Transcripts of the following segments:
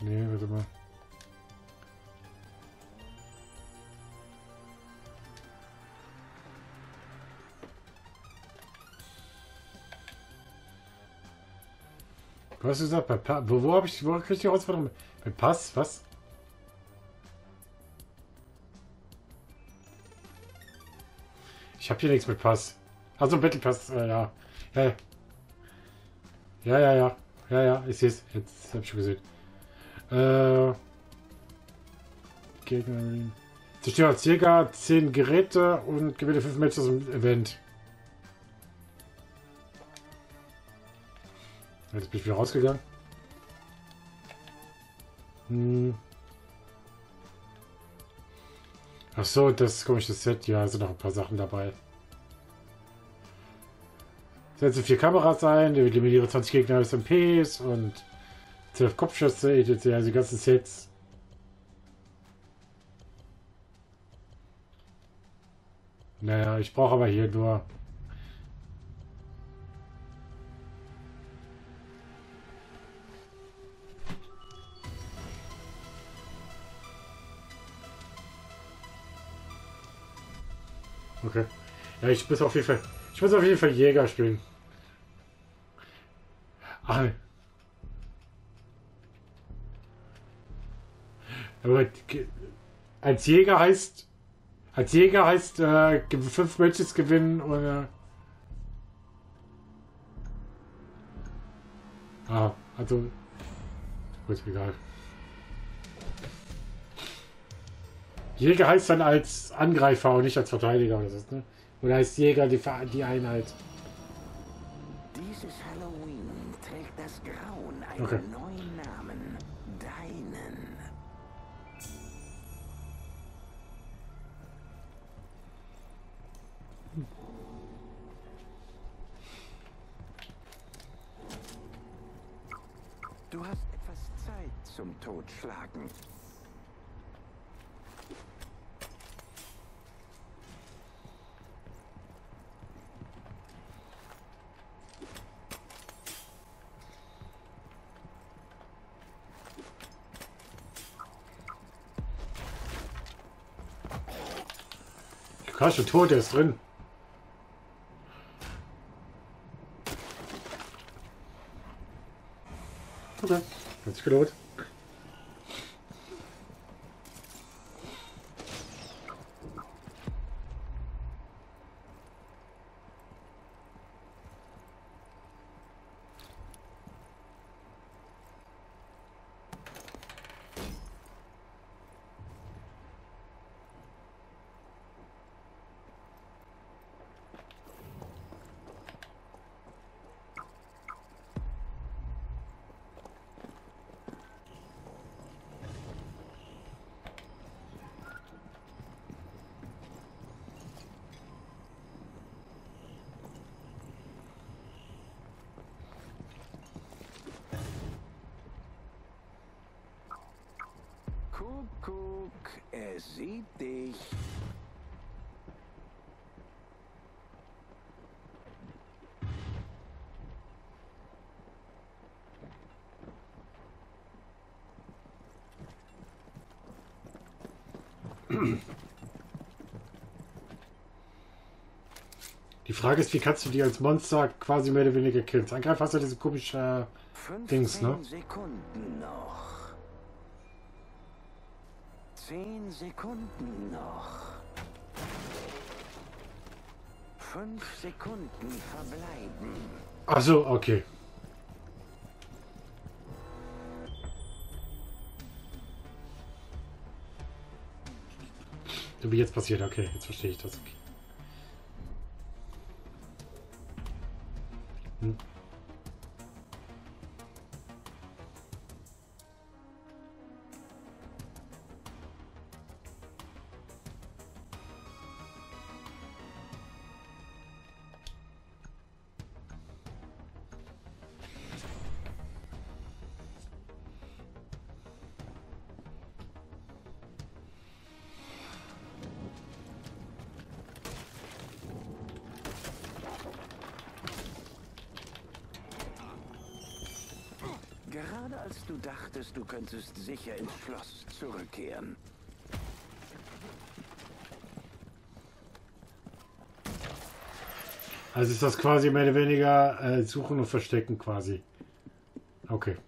Nee, warte mal. Was hast du gesagt? Bei Pa wo habe ich, wo krieg ich die Herausforderung? Bei Pass? Was? Ich habe hier nichts mit Pass. Also Battle Pass, ja. Ja, ja, ja, ja. Ja, ja, ich sehe es. Jetzt habe ich schon gesehen. Gegner. Zerstöre als Jäger 10 Geräte und gewinne 5 Matches im Event. Jetzt bin ich wieder rausgegangen. Ach so, das komische Set. Ja, sind noch ein paar Sachen dabei. Setze 4 Kameras ein, eliminiere 20 Gegner mit MPs und 12 Kopfschüsse, etc. Also die ganzen Sets. Naja, ich brauche aber hier nur. Okay. Ja, ich muss auf jeden Fall. Ich muss auf jeden Fall Jäger spielen. Ah. Aber als Jäger heißt. Als Jäger heißt 5 Matches gewinnen oder. Ah, also. Gut, egal. Jäger heißt dann als Angreifer und nicht als Verteidiger oder so, ne? Oder heißt Jäger die Einheit? Dieses Halloween trägt das Grauen einen Okay. neuen Namen. Deinen. Du hast etwas Zeit zum Totschlagen. Krass, schon tot, der ist drin. Okay, hat sich gelohnt. Kuckuck, er sieht dich. Die Frage ist, wie kannst du die als Monster quasi mehr oder weniger killen? Als Angreifer hast du diese komische 15 Dings, ne? Sekunden noch. 10 Sekunden noch. 5 Sekunden verbleiben. Ach so, okay. So wie jetzt passiert, okay, jetzt verstehe ich das. Okay. Hm. als du dachtest, du könntest sicher ins Schloss zurückkehren. Also ist das quasi mehr oder weniger Suchen und Verstecken quasi. Okay.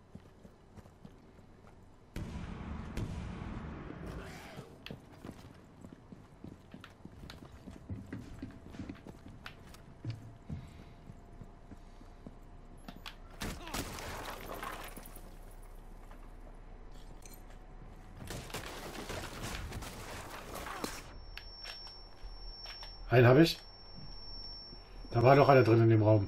Einen habe ich. Da war noch einer drin in dem Raum.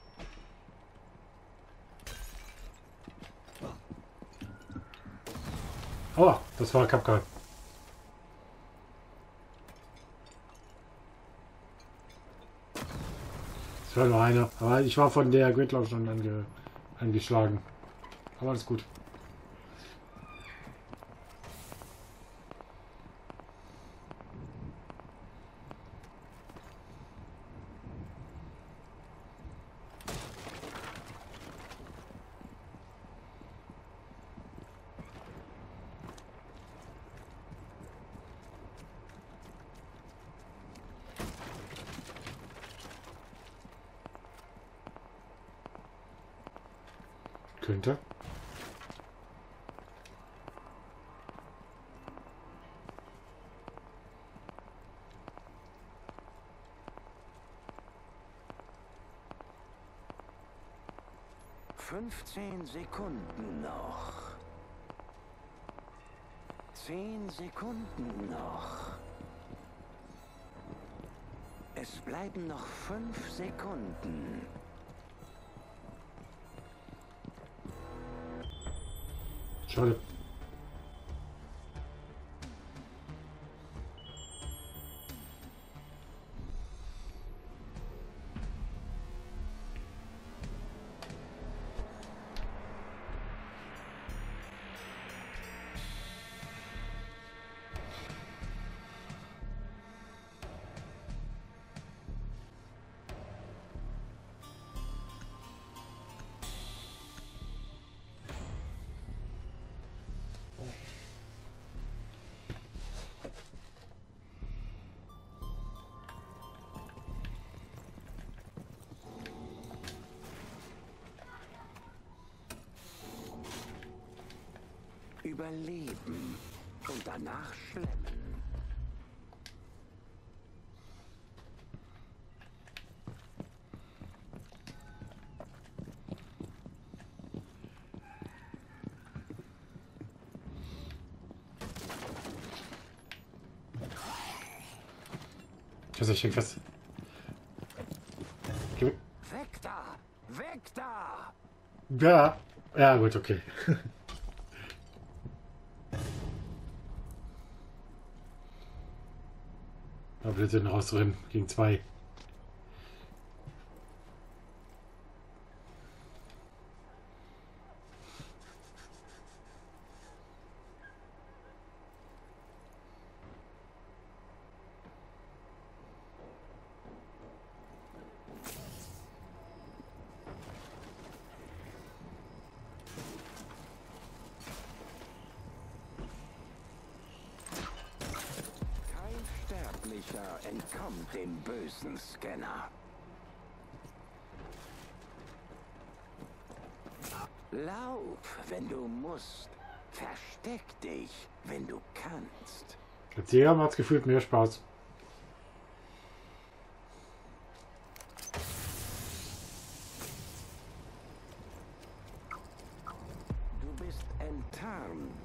Oh, das war Kapkan. Das war nur einer. Aber ich war von der Gridlock schon angeschlagen. Aber alles gut. Könnte. »15 Sekunden noch. 10 Sekunden noch. Es bleiben noch 5 Sekunden. Schade. Überleben und danach schlemmen. Also ich fest. Geh weg. Weg da! Weg da! Ja. Ja, gut, okay. Aber wir sind rausrennen gegen 2. Entkommt dem bösen Scanner. Lauf, wenn du musst. Versteck dich, wenn du kannst. Als Jäger macht's gefühlt mehr Spaß. Du bist enttarnt.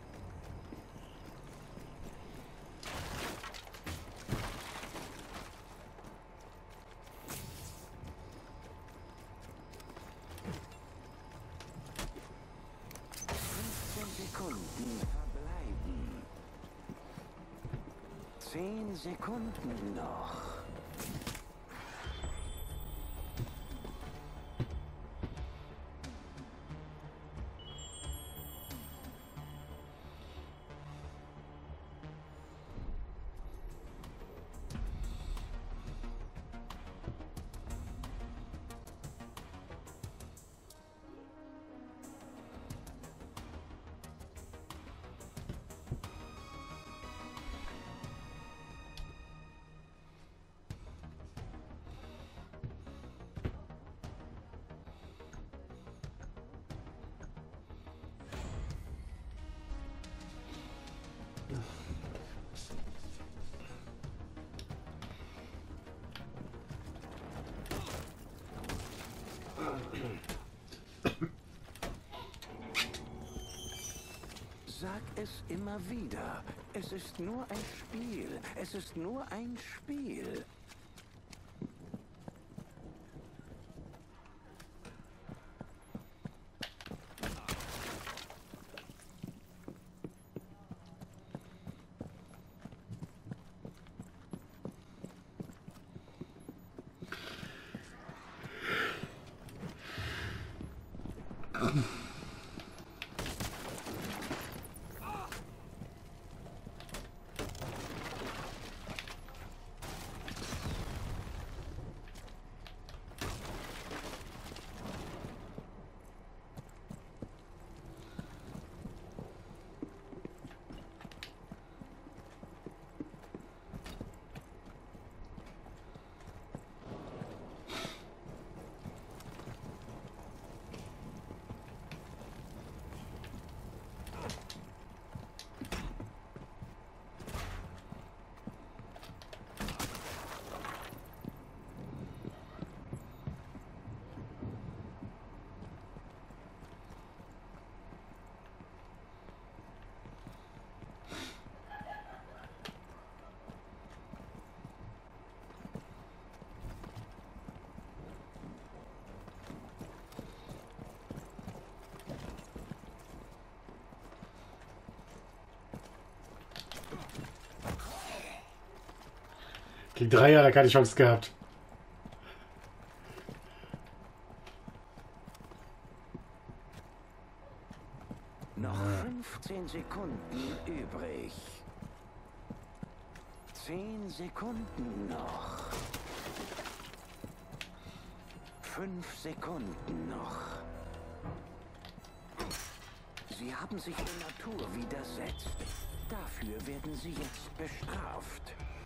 Sekunden verbleiben. 10 Sekunden noch. es immer wieder. Es ist nur ein Spiel. Es ist nur ein Spiel. Gegen 3 hat er keine Chance gehabt. Noch 15 Sekunden übrig. 10 Sekunden noch. 5 Sekunden noch. Sie haben sich der Natur widersetzt. Dafür werden Sie jetzt bestraft.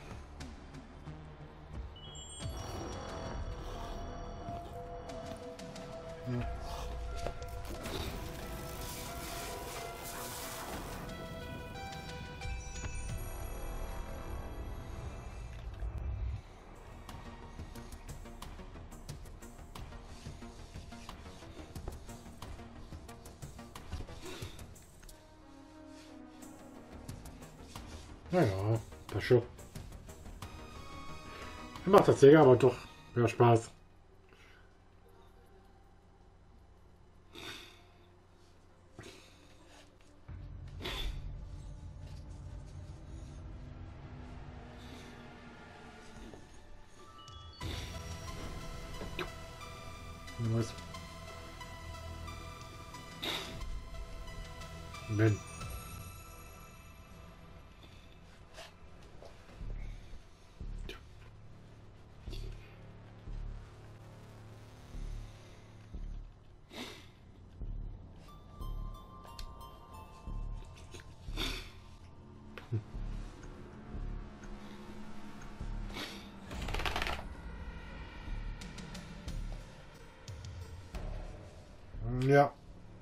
Naja, das schon. Mir macht das Sega aber doch mehr Spaß. Was? Wenn. Ja.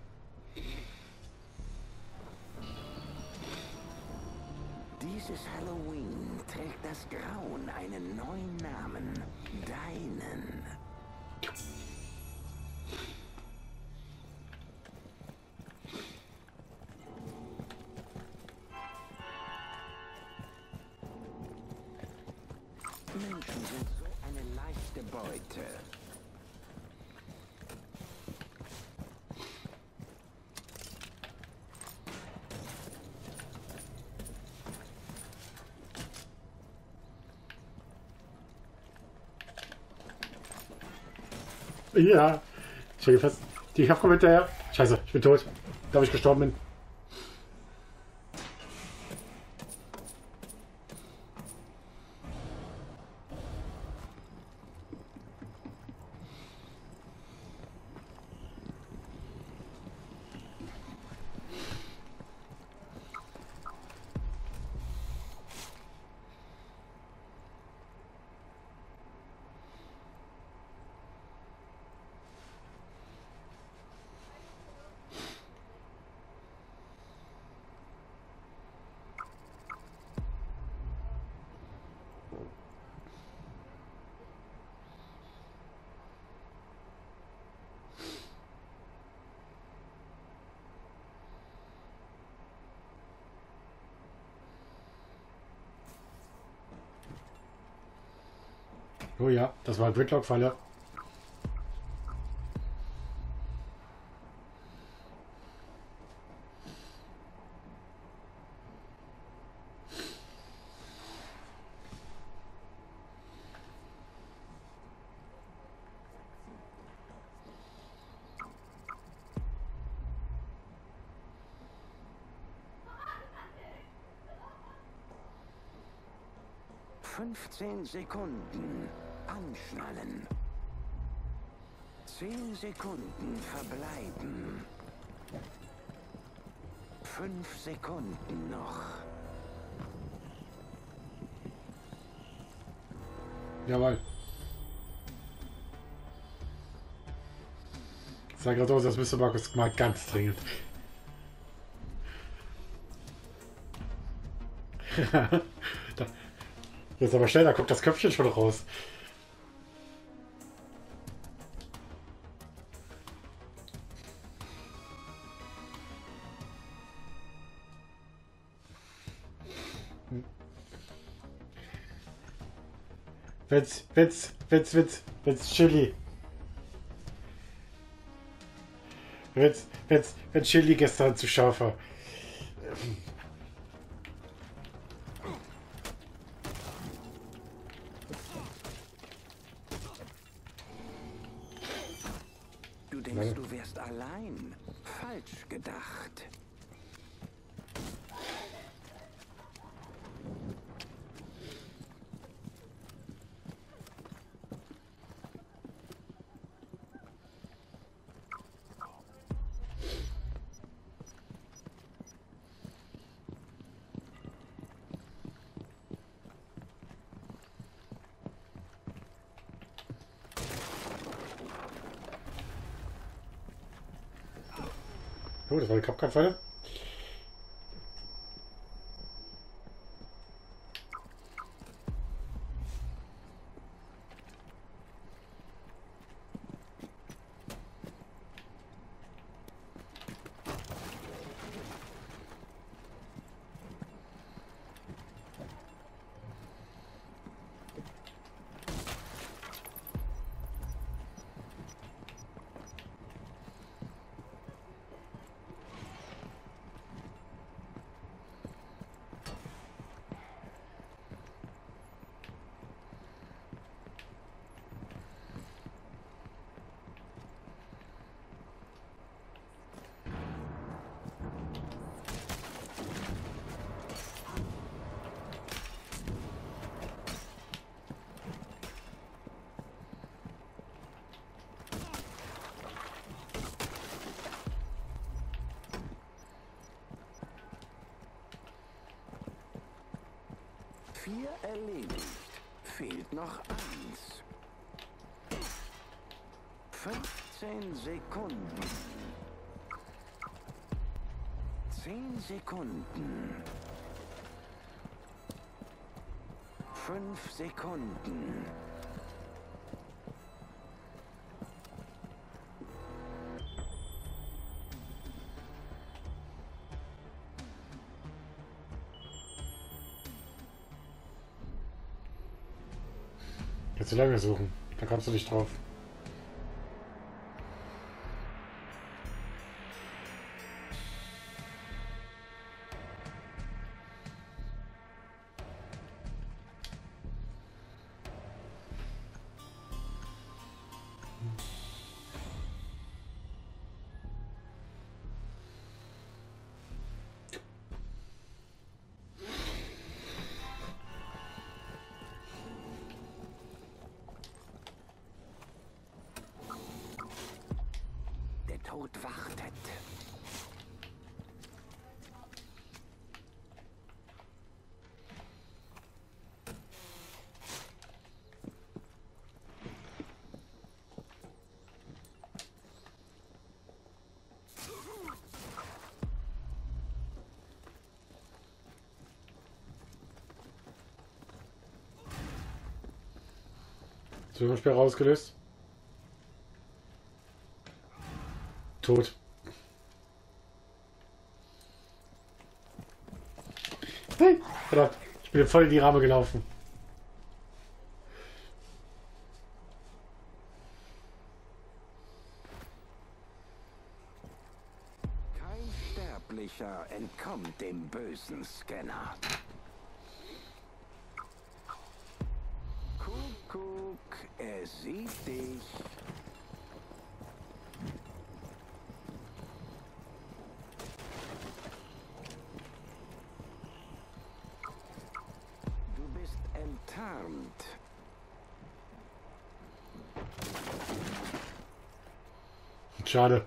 Dieses Halloween trägt das Grauen einen neuen Namen. Deinen. Menschen sind so eine leichte Beute. Ja. Ich stecke fest. Die Kraft kommt hinterher. Scheiße, ich bin tot. Da ich gestorben bin. Oh ja, das war Gridlock-Falle. Fünfzehn Sekunden. Anschnallen. 10 Sekunden verbleiben. 5 Sekunden noch. Jawohl. Sag gerade aus, das müsste Markus mal ganz dringend. Da, jetzt aber schnell, da kommt das Köpfchen schon raus. Wenn's Chili. Wenn Chili gestern zu scharf war. Du denkst, du wärst allein. Falsch gedacht. Oh, das war die Kapkan-Falle. Vier erledigt. Fehlt noch 1. 15 Sekunden. 10 Sekunden. 5 Sekunden. Jetzt zu lange suchen. Da kommst du nicht drauf. Der Tod wartet. Zwischensperre ausgelöst. Tot. Hey, verdammt. Ich bin voll in die Ramme gelaufen. Unglücklicher entkommt dem bösen Scanner. Kuckuck, er sieht dich. Du bist enttarnt. Schade.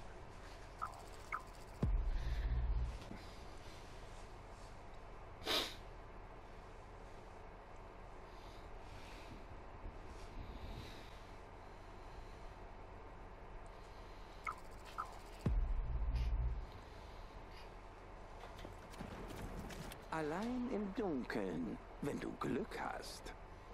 Allein im Dunkeln, wenn du Glück hast.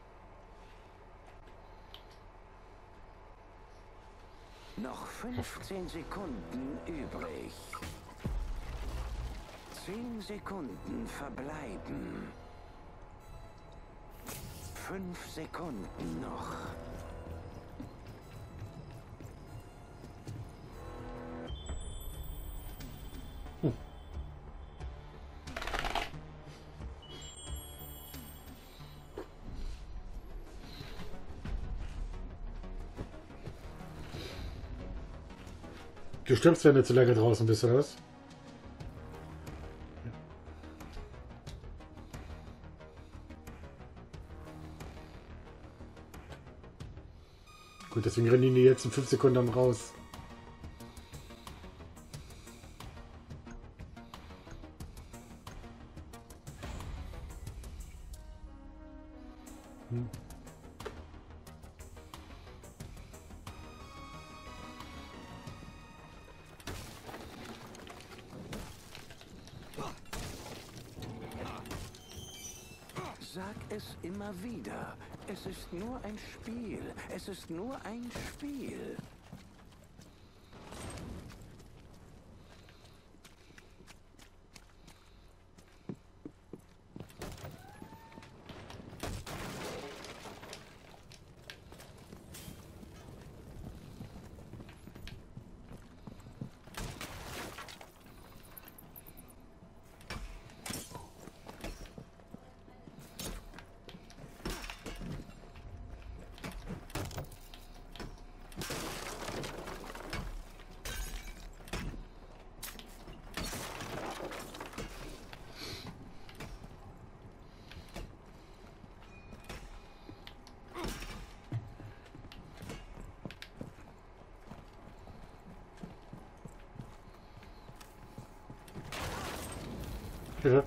Noch 15 Sekunden übrig. 10 Sekunden verbleiben. 5 Sekunden noch. Du stirbst, wenn du zu lange draußen bist, oder was? Gut, deswegen rennen die jetzt in 5 Sekunden dann raus. Sag es immer wieder. Es ist nur ein Spiel. Es ist nur ein Spiel. Bitte.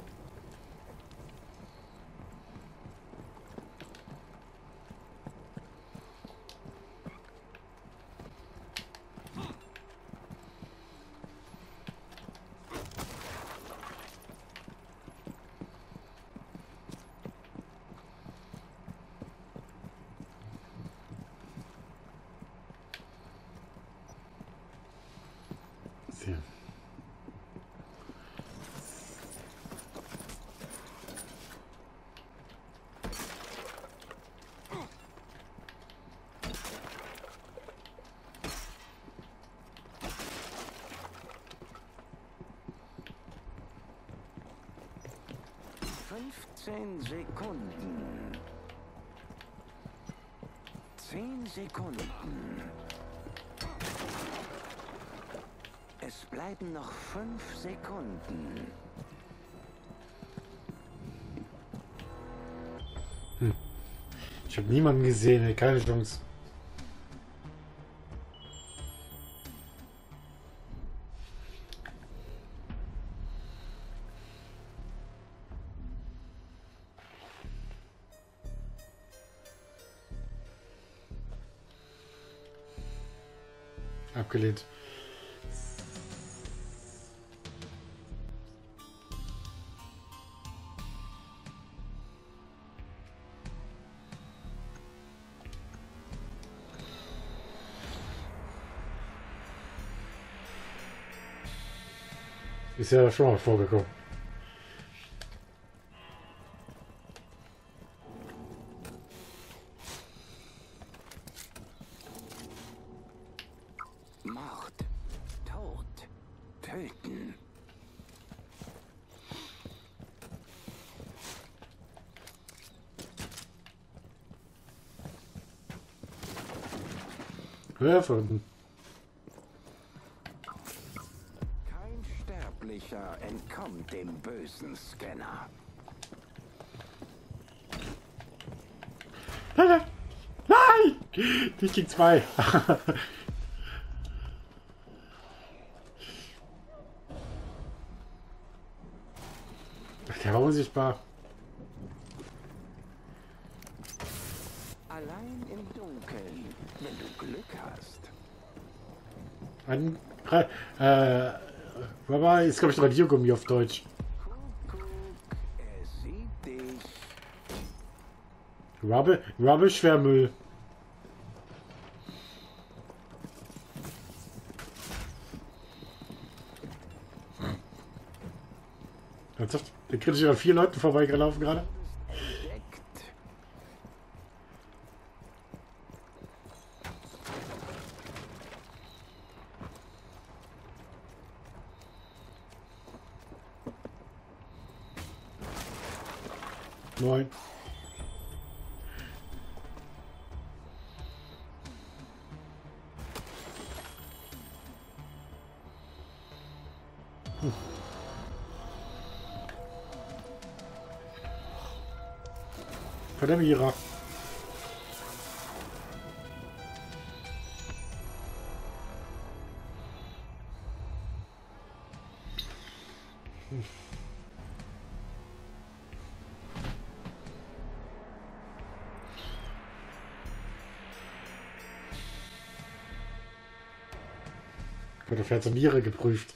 Sehr. Fünfzehn Sekunden. 10 Sekunden. Es bleiben noch 5 Sekunden. Ich habe niemanden gesehen, ey, keine Chance. Abgelehnt. Ist ja schon mal vorgekommen. Mord, Tod, Töten, Ja, von unten. Kein Sterblicher entkommt dem bösen Scanner. Nein! Nein! Nicht gegen zwei. Der war unsichtbar. Allein im Dunkeln, wenn du Glück hast. Ein, Baba ist, glaube ich, Radiergummi auf Deutsch. Kuckuck, er sieht dich. Rubbish wäre Müll. Ernsthaft? Der kritisch an 4 Leuten vorbeigelaufen gerade. Entdeckt. Moin. Von der Mira. Wird auf Herz und Niere geprüft.